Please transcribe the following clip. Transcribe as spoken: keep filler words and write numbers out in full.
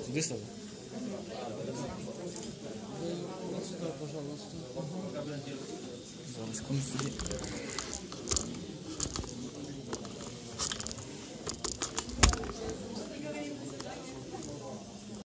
Туди ставлю? Вот сюда, пожалуйста. Зараз комусь тоді.